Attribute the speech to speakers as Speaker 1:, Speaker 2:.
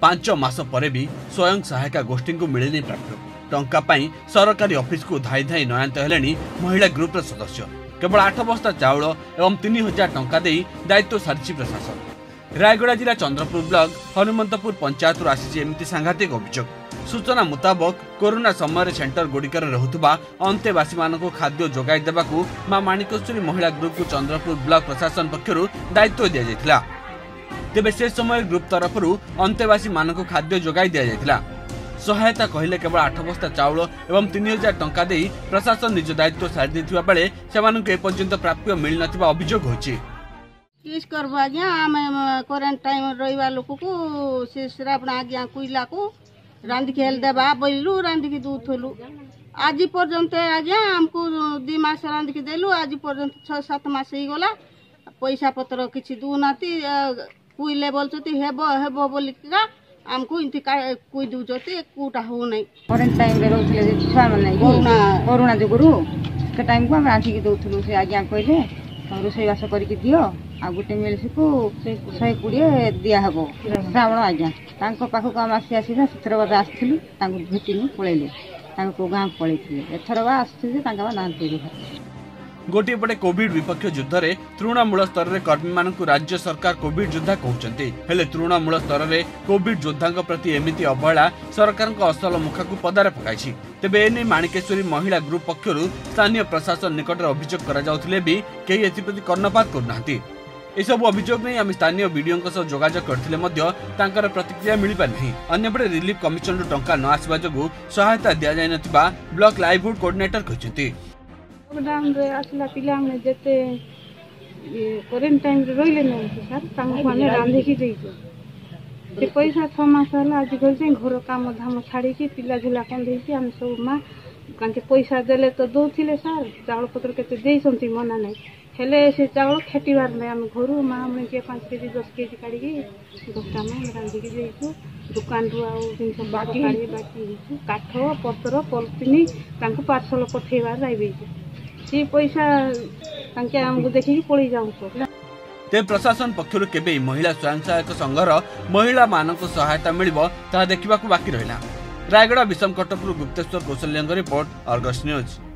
Speaker 1: 5 मास पर भी स्वयं सहायता गोष्ठी को मिलनी प्राप्य टंका पाई सरकारी ऑफिस को धाई धाई नयांत हेलेनी महिला ग्रुप सदस्य केवल 8 बस्ता चाउल एवं 3000 टंका दे दायित्व सारी प्रशासन। रायगड़ा जिला चंद्रपुर ब्लॉक हनुमंतपुर पंचायत आसी एमती सांघातिक अभियोग। सूचना मुताबक कोरोना समय सेंटर गुड़िकर रहुवा अंतेवासी मानक खाद्य जोगाई देवाकू मां माणिकेश्वरी महिला ग्रुप को चंद्रपुर ब्लॉक प्रशासन पक्षरु दायित्व दिया जायतिला। तेबे से समय ग्रुप तरफ अंतेवासी मानक खाद्य जोगाई दिया जायतिला। सहायता कहले केवल 8 बस्ता चाउल एवं 3000 टंका दे प्रशासन निज दायित्व सारी देथिबा बेले सेमानक ए पर्यंत प्राप्य मिल नथिबा अभियोग होछि।
Speaker 2: किस करबो आज्ञा आमे क्वारंटाइन रहिबा लोक को से श्रावण आज्ञा कुइला को रांधी खेल देबा बोललु रांधी के दूथलु आज पर्यंत आज्ञा हमको 2 मास रांधी के देलु आज पर्यंत 6-7 मास ही गला पैसा पत्र किछि दुनाती कुइले बोलछती हेबो हेबो बोलिका हमको इनती कोई दूजती कोटा हो नहीं
Speaker 3: क्वारंटाइन रे रहउले छुआ मन नहीं कोरोना जो गुरु के टाइम को हम रांधी के दूथलु से आज्ञा कहले रोसई बास करके दियो आ गोटे मिलसी को 120 दिया हबो श्रावण आज्ञा तांको पाखो काम आसी आसी सतर बार आस्थिलु तांको भेटिनु पळेले तांको गां पळेथिले एथर बा आस्थिले तांका बा नांती
Speaker 1: गोटे पटे कोविड विपक्ष युद्ध रे तृणमूल स्तर रे कर्मी मानकु राज्य सरकार कोविड योद्धा कहउचंती हेले तृणमूल स्तर रे कोविड योद्धांक प्रति एमिति अवहेला सरकार को असल मुखा को पदारे पकाइछि। तेबे एने माणिकेश्वरी महिला ग्रुप पक्षरु स्थानीय प्रशासन निकट अभियोग करा जाउथिले भी केही एथि प्रति कर्णपात करनाहंती। ए सब अभियोग नै आम स्थानीय वीडियों सह जोगाजोग करथिले मध्य तांकर प्रतिक्रिया मिलि पार नहीं। अन्यपटे रिलीफ कमिशन टंका न आसबा जगु सहायता दिया जाय नथिबा ब्लॉक लाइवहुड कोऑर्डिनेटर कहचंती।
Speaker 4: लॉकडाउन रे आसला पिला हमने जते क्वारंटाइन रे रहिले नै सर तांको हमने रांधे की देइछो ते पैसा 6 मास हला आज गल से घर काम धाम छाड़ी की पिला झुला कोन देइछी हम सब मां कांके पैसा देले तो दोथिले सर चावल पत्र केते देइसंती मना नै हेले से चावल खेटिबार नै हम घरु मां हमने के 5 केजी 10 केजी काढी की दोस्ता में रांधे की देइछो दुकान रु आउ दिन सब बाकी बाकी काठ पत्र पलतिनी तांको पार्सल पठेबार राइबे सी पैसा तांके हमको देखि पळी जाउ
Speaker 1: ते प्रशासन पक्षरु केबे महिला स्वयं सहायक संघर महिला मानक सहायता मिलिबो ता देखिबाकू बाकी रहिला। रायगड़ा विषम कटकरु गुप्तेश्वर कौशल्यंग रिपोर्ट अर्गस न्यूज।